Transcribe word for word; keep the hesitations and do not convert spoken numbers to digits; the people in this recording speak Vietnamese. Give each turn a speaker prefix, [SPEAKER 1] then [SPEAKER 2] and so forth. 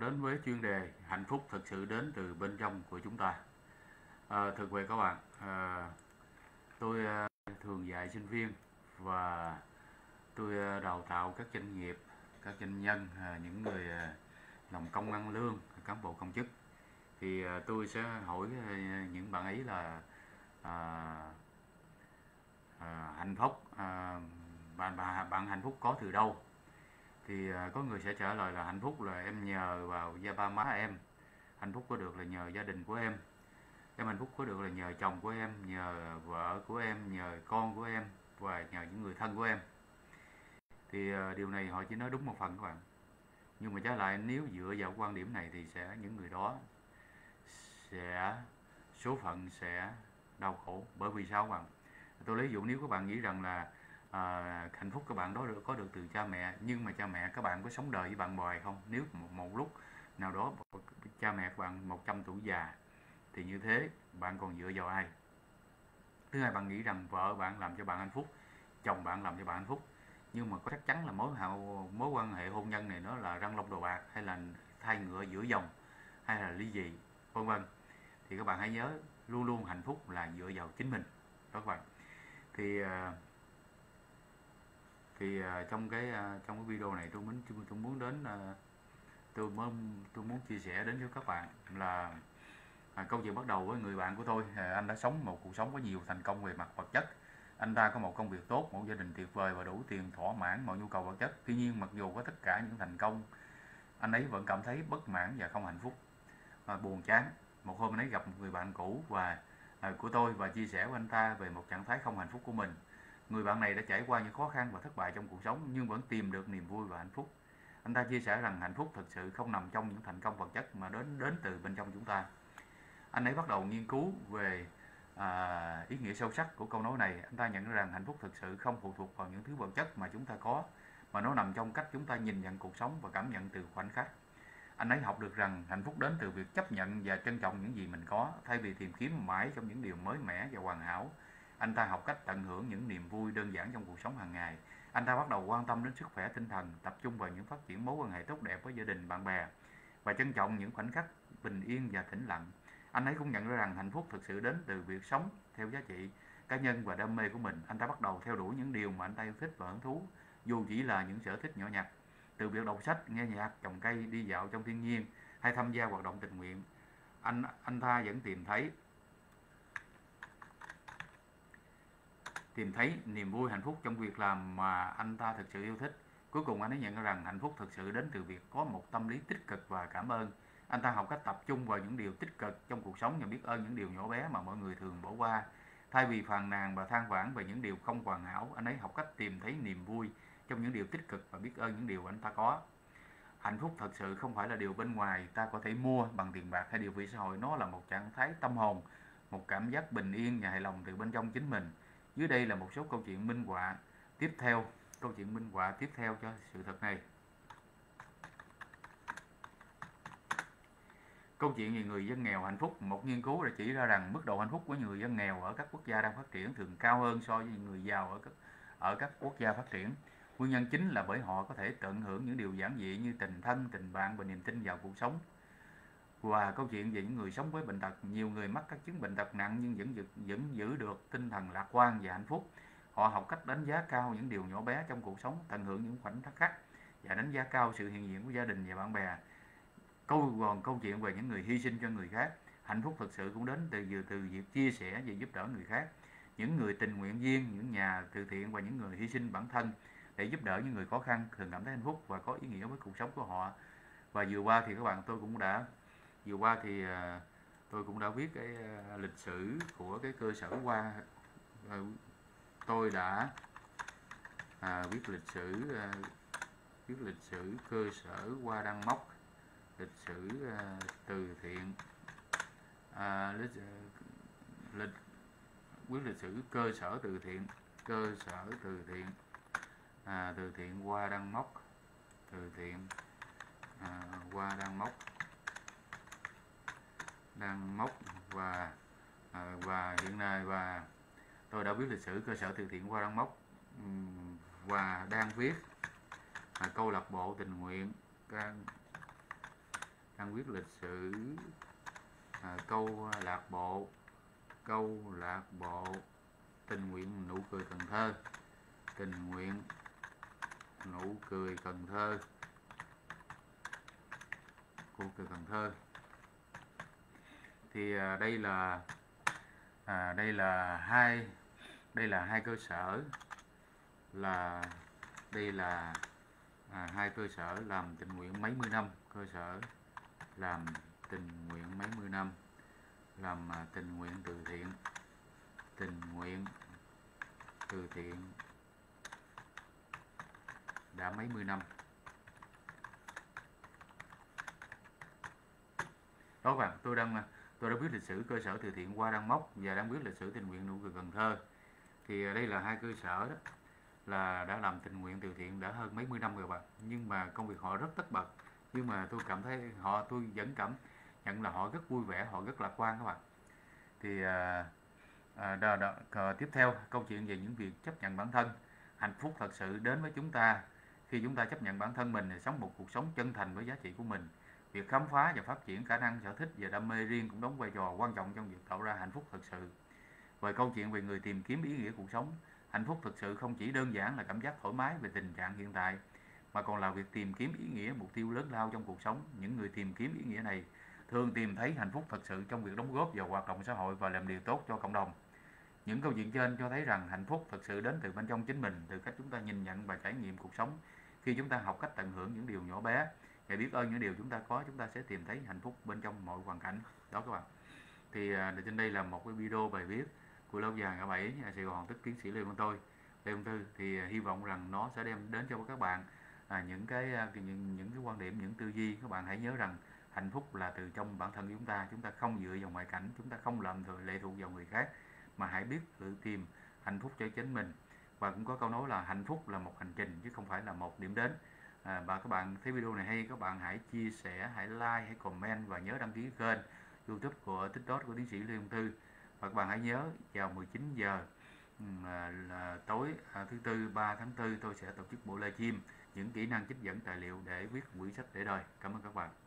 [SPEAKER 1] đến với chuyên đề hạnh phúc thực sự đến từ bên trong của chúng ta. À, thực về các bạn, à, tôi à, thường dạy sinh viên và tôi à, đào tạo các doanh nghiệp, các doanh nhân, à, những người à, làm công ăn lương, cán bộ công chức. Thì à, tôi sẽ hỏi à, những bạn ấy là à, à, hạnh phúc, à, bạn, bạn bạn hạnh phúc có từ đâu? Thì à, có người sẽ trả lời là hạnh phúc là em nhờ vào gia ba má em, hạnh phúc có được là nhờ gia đình của em, em hạnh phúc có được là nhờ chồng của em, nhờ vợ của em, nhờ con của em và nhờ những người thân của em. Thì à, điều này họ chỉ nói đúng một phần các bạn, nhưng mà trái lại nếu dựa vào quan điểm này thì sẽ những người đó sẽ số phận sẽ đau khổ. Bởi vì sao các bạn? Tôi lấy dụ nếu các bạn nghĩ rằng là à, hạnh phúc các bạn đó được có được từ cha mẹ, nhưng mà cha mẹ các bạn có sống đời với bạn bè không? Nếu một, một lúc nào đó cha mẹ các bạn một trăm tuổi già thì như thế bạn còn dựa vào ai? Thứ hai, bạn nghĩ rằng vợ bạn làm cho bạn hạnh phúc, chồng bạn làm cho bạn hạnh phúc, nhưng mà có chắc chắn là mối hậu mối quan hệ hôn nhân này nó là răng long đầu bạc, hay là thay ngựa giữa dòng, hay là ly dị, vân vân. Thì các bạn hãy nhớ luôn luôn hạnh phúc là dựa vào chính mình đó các bạn. Thì thì trong cái trong cái video này tôi muốn tôi muốn đến tôi muốn tôi muốn chia sẻ đến với các bạn là à, câu chuyện bắt đầu với người bạn của tôi. À, anh đã sống một cuộc sống có nhiều thành công về mặt vật chất, anh ta có một công việc tốt, một gia đình tuyệt vời và đủ tiền thỏa mãn mọi nhu cầu vật chất. Tuy nhiên mặc dù có tất cả những thành công, anh ấy vẫn cảm thấy bất mãn và không hạnh phúc, à, buồn chán. Một hôm anh ấy gặp một người bạn cũ và à, của tôi và chia sẻ với anh ta về một trạng thái không hạnh phúc của mình. Người bạn này đã trải qua những khó khăn và thất bại trong cuộc sống nhưng vẫn tìm được niềm vui và hạnh phúc. Anh ta chia sẻ rằng hạnh phúc thực sự không nằm trong những thành công vật chất mà đến đến từ bên trong chúng ta. Anh ấy bắt đầu nghiên cứu về à, ý nghĩa sâu sắc của câu nói này. Anh ta nhận ra rằng hạnh phúc thực sự không phụ thuộc vào những thứ vật chất mà chúng ta có, mà nó nằm trong cách chúng ta nhìn nhận cuộc sống và cảm nhận từ khoảnh khắc. Anh ấy học được rằng hạnh phúc đến từ việc chấp nhận và trân trọng những gì mình có, thay vì tìm kiếm mãi trong những điều mới mẻ và hoàn hảo. Anh ta học cách tận hưởng những niềm vui đơn giản trong cuộc sống hàng ngày. Anh ta bắt đầu quan tâm đến sức khỏe tinh thần, tập trung vào những phát triển mối quan hệ tốt đẹp với gia đình, bạn bè và trân trọng những khoảnh khắc bình yên và tĩnh lặng. Anh ấy cũng nhận ra rằng hạnh phúc thực sự đến từ việc sống theo giá trị cá nhân và đam mê của mình. Anh ta bắt đầu theo đuổi những điều mà anh ta yêu thích và hứng thú, dù chỉ là những sở thích nhỏ nhặt, từ việc đọc sách, nghe nhạc, trồng cây, đi dạo trong thiên nhiên hay tham gia hoạt động tình nguyện. Anh anh ta vẫn tìm thấy tìm thấy niềm vui, hạnh phúc trong việc làm mà anh ta thực sự yêu thích. Cuối cùng anh ấy nhận ra rằng hạnh phúc thực sự đến từ việc có một tâm lý tích cực và cảm ơn. Anh ta học cách tập trung vào những điều tích cực trong cuộc sống và biết ơn những điều nhỏ bé mà mọi người thường bỏ qua. Thay vì phàn nàn và than vãn về những điều không hoàn hảo, anh ấy học cách tìm thấy niềm vui trong những điều tích cực và biết ơn những điều anh ta có. Hạnh phúc thật sự không phải là điều bên ngoài ta có thể mua bằng tiền bạc hay địa vị xã hội, nó là một trạng thái tâm hồn, một cảm giác bình yên và hài lòng từ bên trong chính mình. Dưới đây là một số câu chuyện minh họa tiếp theo, câu chuyện minh họa tiếp theo cho sự thật này. Câu chuyện về người dân nghèo hạnh phúc. Một nghiên cứu đã chỉ ra rằng mức độ hạnh phúc của người dân nghèo ở các quốc gia đang phát triển thường cao hơn so với người giàu ở các, ở các quốc gia phát triển. Nguyên nhân chính là bởi họ có thể tận hưởng những điều giản dị như tình thân, tình bạn và niềm tin vào cuộc sống. Và câu chuyện về những người sống với bệnh tật. Nhiều người mắc các chứng bệnh tật nặng nhưng vẫn, vẫn giữ được tinh thần lạc quan và hạnh phúc. Họ học cách đánh giá cao những điều nhỏ bé trong cuộc sống, tận hưởng những khoảnh khắc và đánh giá cao sự hiện diện của gia đình và bạn bè. Câu còn câu chuyện về những người hy sinh cho người khác. Hạnh phúc thực sự cũng đến từ từ việc chia sẻ và giúp đỡ người khác. Những người tình nguyện viên, những nhà từ thiện và những người hy sinh bản thân để giúp đỡ những người khó khăn thường cảm thấy hạnh phúc và có ý nghĩa với cuộc sống của họ. Và vừa qua thì các bạn tôi cũng đã vừa qua thì tôi cũng đã viết cái lịch sử của cái cơ sở Hoa. Tôi đã à, viết lịch sử à, viết lịch sử cơ sở Hoa Đăng Móc, lịch sử uh, từ thiện, à, lịch, lịch quyết lịch sử cơ sở từ thiện, cơ sở từ thiện, à, từ thiện Hoa Đăng Móc, từ thiện à, Hoa Đăng Móc, Đăng Móc và à, và hiện nay và tôi đã viết lịch sử cơ sở từ thiện Hoa Đăng Móc và đang viết à, câu lạc bộ tình nguyện can đang viết lịch sử à, câu lạc bộ câu lạc bộ tình nguyện nụ cười Cần Thơ, tình nguyện nụ cười Cần Thơ, nụ cười Cần Thơ. Thì à, đây là à, đây là hai đây là hai cơ sở là đây là à, hai cơ sở làm tình nguyện mấy mươi năm, cơ sở làm tình nguyện mấy mươi năm, làm à, tình nguyện từ thiện, tình nguyện từ thiện đã mấy mươi năm. Đó các bạn, tôi đang tôi đã viết lịch sử cơ sở từ thiện Hoa Đăng Móc và đang viết lịch sử tình nguyện nụ cười Cần Thơ. Thì đây là hai cơ sở đó là đã làm tình nguyện từ thiện đã hơn mấy mươi năm rồi các bạn, nhưng mà công việc họ rất tất bật, nhưng mà tôi cảm thấy họ tôi vẫn cảm nhận là họ rất vui vẻ, họ rất lạc quan các bạn. Thì à, à, đó, đó, à, tiếp theo câu chuyện về những việc chấp nhận bản thân. Hạnh phúc thật sự đến với chúng ta khi chúng ta chấp nhận bản thân mình, sống một cuộc sống chân thành với giá trị của mình. Việc khám phá và phát triển khả năng, sở thích và đam mê riêng cũng đóng vai trò quan trọng trong việc tạo ra hạnh phúc thật sự. Về câu chuyện về người tìm kiếm ý nghĩa cuộc sống, hạnh phúc thực sự không chỉ đơn giản là cảm giác thoải mái về tình trạng hiện tại, mà còn là việc tìm kiếm ý nghĩa, mục tiêu lớn lao trong cuộc sống. Những người tìm kiếm ý nghĩa này thường tìm thấy hạnh phúc thật sự trong việc đóng góp vào hoạt động xã hội và làm điều tốt cho cộng đồng. Những câu chuyện trên cho thấy rằng hạnh phúc thật sự đến từ bên trong chính mình, từ cách chúng ta nhìn nhận và trải nghiệm cuộc sống. Khi chúng ta học cách tận hưởng những điều nhỏ bé và biết ơn những điều chúng ta có, chúng ta sẽ tìm thấy hạnh phúc bên trong mọi hoàn cảnh. Đó các bạn. Thì à, trên đây là một cái video bài viết của Lâu Dài Ngã Bảy nhà Sài Gòn, tức tiến sĩ Lê Văn Tôi, Lê Văn Tư. Thì à, hy vọng rằng nó sẽ đem đến cho các bạn à, những cái à, những những cái quan điểm, những tư duy. Các bạn hãy nhớ rằng hạnh phúc là từ trong bản thân chúng ta, chúng ta không dựa vào ngoại cảnh, chúng ta không làm thừa lệ thuộc vào người khác, mà hãy biết tự tìm hạnh phúc cho chính mình. Và cũng có câu nói là hạnh phúc là một hành trình chứ không phải là một điểm đến. À, và các bạn thấy video này hay, các bạn hãy chia sẻ, hãy like, hãy comment và nhớ đăng ký kênh YouTube của TikTok của tiến sĩ Lê Văn Tư. Và các bạn hãy nhớ vào mười chín giờ à, là tối à, thứ tư ba tháng tư tôi sẽ tổ chức buổi livestream những kỹ năng trích dẫn tài liệu để viết quyển sách để đời. Cảm ơn các bạn.